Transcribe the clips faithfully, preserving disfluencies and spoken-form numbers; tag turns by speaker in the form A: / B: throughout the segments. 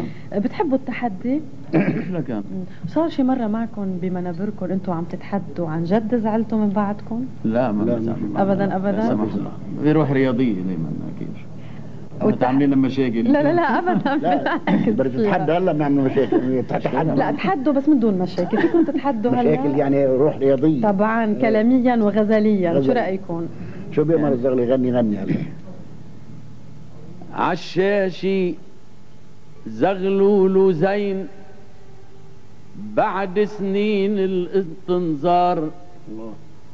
A: بتحبوا التحدي؟
B: مش لكان
A: صار شي مرة معكم بمنابركم انتوا عم تتحدوا عن جد زعلتوا من بعضكم؟
B: لا ما
A: لا ابدا ابدا.
B: لا سمح الله، في روح رياضية دايما اكيد. عاملين لنا مشاكل؟
A: لا لا لا ابدا بالعكس.
C: بتتحدى هلا بنعمل مشاكل. تتحدى
A: لا تحدوا بس من دون مشاكل، فيكم تتحدوا هلا؟
C: مشاكل يعني روح رياضية
A: طبعا كلاميا وغزليا. غزل. شو رأيكم؟
C: شو بيأمر الزغل يغني غني هلا.
D: عالشاشي زغلول زين بعد سنين الاستنظار. الله.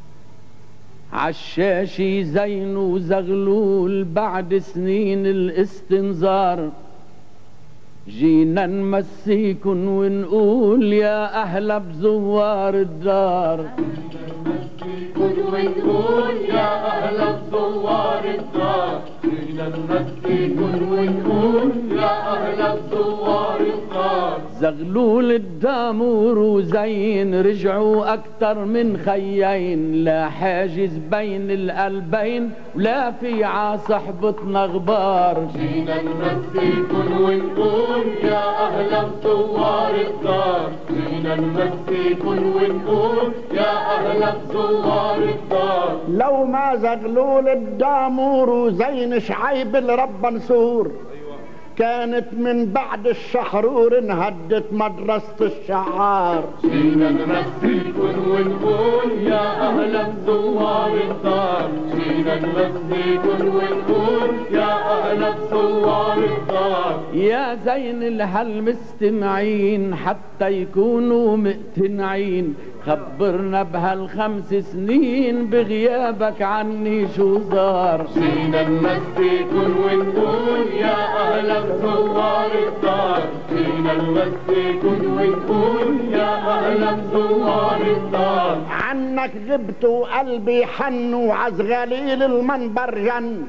D: عالشاشي زين وزغلول بعد سنين الاستنظار، جينا نمسيكن ونقول يا أهلا بزوار الدار.
E: نمسيكن ونقول يا أهلا بزوار الدار، جينا نمسيكن ونقول يا أهلا بزوار الدار.
D: زغلول الدامور وزين رجعوا أكتر من خيين، لا حاجز بين القلبين ولا في عصحبتنا غبار.
E: جينا نمسيكن ونقول يا أهلا بزوار الدار، جينا نمسيكن ونقول يا أهلا بزوار الدار.
C: لو ما زغلول الدامور وزين شعيب الرب نسور، كانت من بعد الشحرور انهدت مدرسة الشعار.
E: جينا نمسيكن ونقول يا أهلا بزوار الدار، جينا نمسيكن ونقول يا أهلا بزوار الدار.
D: يا زين الهل مستمعين حتى يكونوا مقتنعين، خبرنا بهالخمس سنين بغيابك عني شو صار.
E: جينا نمسيكن ونقول يا أهلا بزوار الدار، جينا نمسيكن ونقول يا أهلا بزوار الدار.
C: عنك غبت وقلبي حن وعزغليل المنبر جن،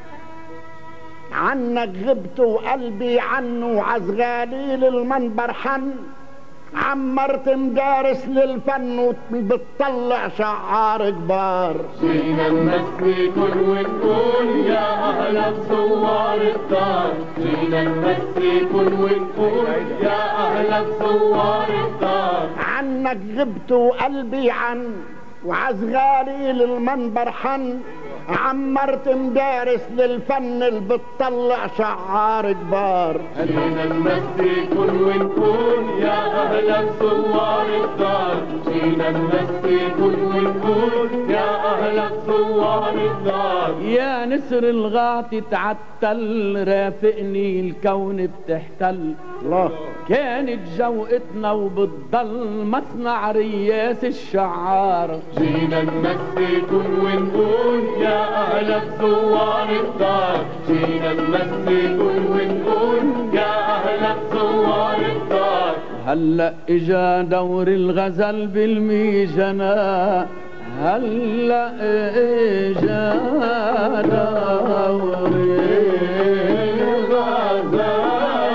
C: عنك غبت وقلبي عن وعزغليل المنبر حن، عمرت مدارس للفن وبتطلع شعار كبار.
E: جينا نمسيكن ونقول يا أهلا بزوار الدار، جينا نمسيكن ونقول يا أهلا بزوار الدار.
C: عنك غبت وقلبي عن وعزغاليل المنبر حن، عمرت مدارس للفن اللي بتطلع شعار كبار.
E: جينا نمسيكن ونقول يا أهلا بزوار الدار، جينا نمسيكن ونقول يا أهلا بزوار الدار.
D: يا نسر الغاطي تعتل رافقني الكون بتحتل.
C: الله.
D: كانت جوقتنا وبتضل مصنع رياس الشعار.
E: جينا نمسيكن ونقول يا أهلا بزوار الدار، جينا نمسيكن ونقول يا أهلا بزوار الدار.
D: هلأ إجا دور الغزل بالميجنا، هلأ إجا دور الغزل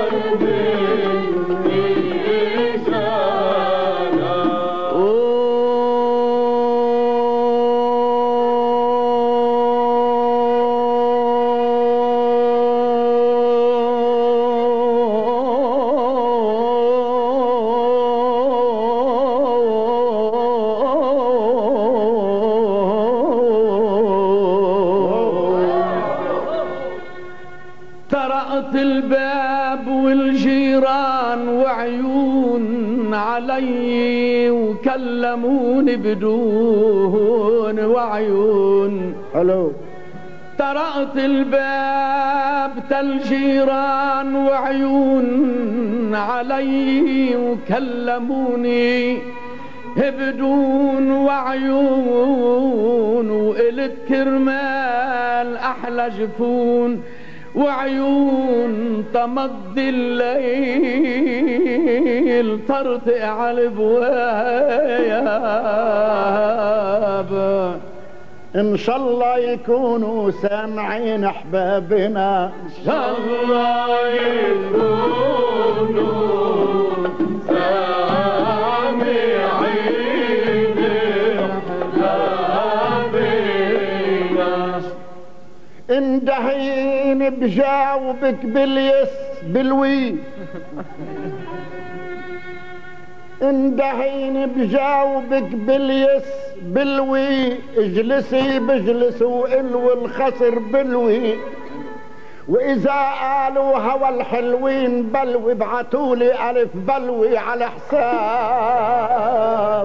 D: الباب والجيران وعيون علي وكلموني بدون وعيون.
C: الو.
D: طرقت الباب تالجيران وعيون علي وكلموني بدون وعيون، وقلت كرمال احلى جفون وعيون تمضي الليل ترتق على البواب.
C: ان شاء الله يكونوا سامعين احبابنا،
E: ان شاء الله يكونوا سامعين احبابنا.
C: اندهين بجاوبك باليس بالوي اندهيني بجاوبك باليس بالوي اجلسي بجلس وقلو الخصر بالوي واذا قالوا هوى الحلوين بلوي ابعتولي الف بلوي على حساب.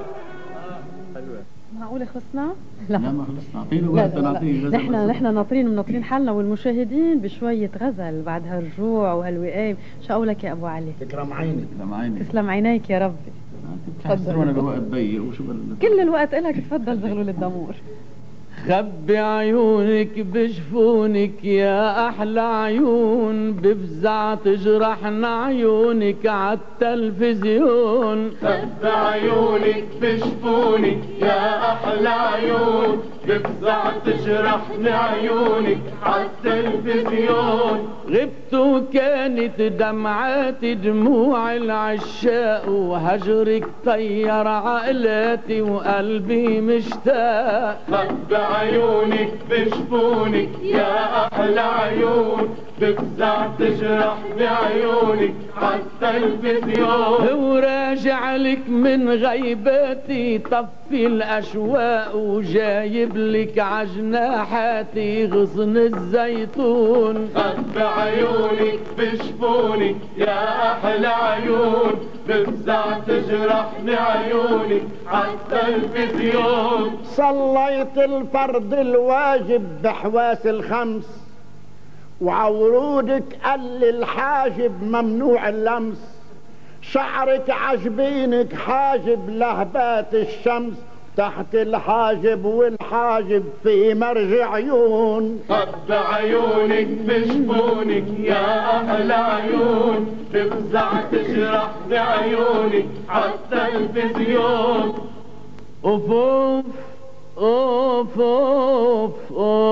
A: معقولة خلصنا؟
B: لا ما خلصنا، اعطيني وقت نعطيه غزل.
A: نحن نحن ناطرين مناطرين حالنا والمشاهدين بشوية غزل بعد هالرجوع وهالوئام. شو قولك يا ابو علي؟
C: تكرم عينك.
B: تكرم عينك.
A: تسلم عينيك يا ربي.
B: تفضل. وانا بوقت ضيق وشو بال
A: كل الوقت إلك. تفضل زغلول الدمور.
D: خبي عيونك بجفونك يا احلى عيون، بفزع تجرحنا عيونك عالتلفزيون.
E: خبي عيونك بجفونك يا احلى عيون، بفزع تجرحني عيونك عالتلفزيون.
D: غبت وكانت دمعاتي دموع العشاق، وهجرك طير عقلاتي وقلبي مشتاق.
E: خبي عيونك بجفونك يا احلى عيون، بفزع تجرحني عيونك عالتلفزيون.
D: وراجع لك من غيباتي طفي الاشواق، وجايب لك عجناحاتي غصن الزيتون.
E: خبي عيونك بجفونك يا احلى عيون، بفزع تجرحني عيونك عالتلفزيون.
C: صليت الفرض الواجب بحواس الخمس، وعورودك قال الحاجب ممنوع اللمس. شعرك عجبينك حاجب لهبات الشمس، تحت الحاجب والحاجب في مرج عيون.
E: خبي عيونك بجفونك يا احلى عيون، بفزع تجرحني عيونك عالتلفزيون.
D: اوف اوف اوف اوف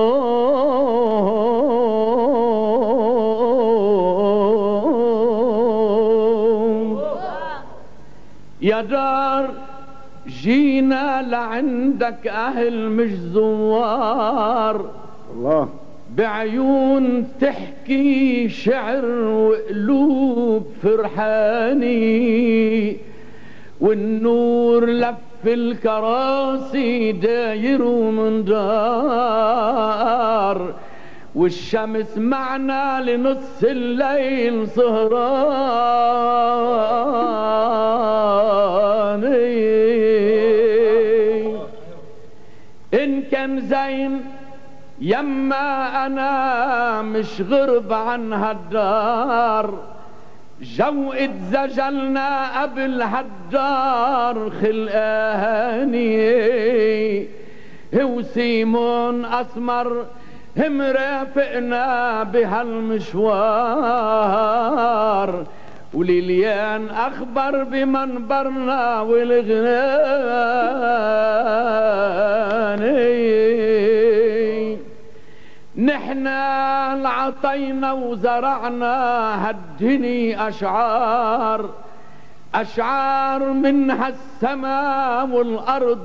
D: اوف يا دار جينا لعندك اهل مش زوار.
C: الله.
D: بعيون تحكي شعر وقلوب فرحاني، والنور لف الكراسي داير ومن دار، والشمس معنا لنص الليل سهراني. إن كان زين يما أنا مش غرب عن هالدار، جو اتزجلنا قبل هالدار خلقاني. هو سيمون أسمر هم رافقنا بهالمشوار، وليليان أخبر بمنبرنا والغناني. نحنا العطينا وزرعنا هالدني أشعار، أشعار من هالسما والأرض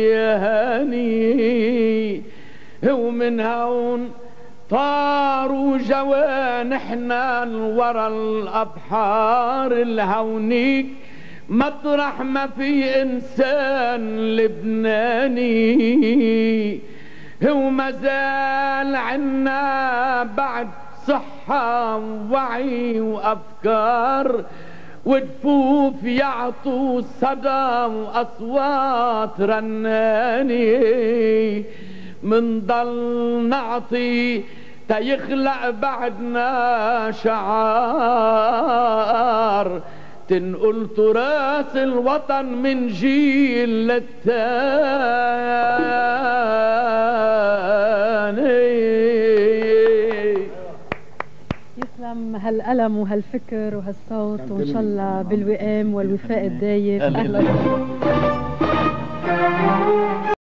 D: ملياني. ومن هون طاروا جوانحنا الورا الأبحار الهونيك، مطرح ما في إنسان لبناني. وما زال عنا بعد صحة ووعي وأفكار، ودفوف يعطوا صدى وأصوات رناني. منضل نعطي تيخلق بعدنا شعار، تنقل تراث الوطن من جيل للتاني.
A: يسلم هالقلم وهالفكر وهالصوت، وإن شاء الله بالوئام والوفاء الدايم. أهلا.